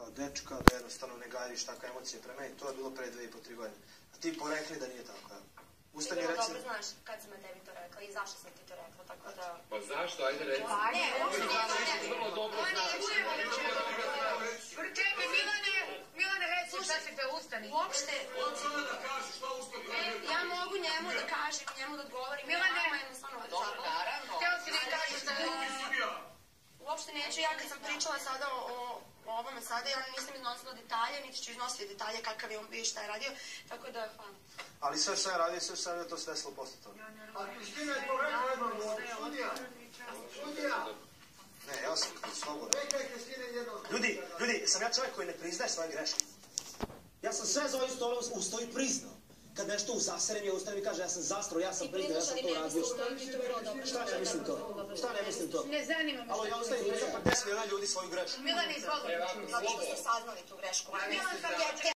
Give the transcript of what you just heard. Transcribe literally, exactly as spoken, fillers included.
dečka, da jednostavno ne gajiš takve emocije prema meni. To je bilo pre dve i po, tri godine. A ti porekli da nije tako, evo. Ustani reci... Ti reci... dobro znaš kad sam ja tebi to rekla i zašto sam ti to rekla, tako da... Pa zašto? Ajde reci. Pa ne, uopšte nije vrlo dobro znaš. Čekaj, Milane, Milane, reci šta si te ustani. Uopšte... Hoću ona da kaže šta ustani. Ja mogu njemu da kažem, njemu da odgovorim. Milane, dobro, naravno. Htio si da kažeš da... Uopšte neću, ja kad sam pričala sada o ovome sada, ja nisam iznosila detalje, niti ću iznositi detalje kakav je on bio i šta je radio, tako da, hvala. Ali sve što je radio, sve što je radio, to se desilo posle toga. A Kristina je to rekla jednom, sudija. Sudija. Ne, ja sam slobodno. Rekaj Kristina jednom. Ljudi, ljudi, sam ja čovjek koji ne priznaje svoje greške. Ja sam sve za ovim stolom ustao i priznao. Kad nešto uzaserem, ja ustanem i kaže ja sam zastro, ja sam priznao, ja sam to radio. Šta ne mislim to? Šta ne mislim to? Ne zanima me. Alo, ja ustajem i priznam pa deset miliona ljudi svoju grešku. Milane, izvoli. Zato što ste saznali tu grešku. Milan,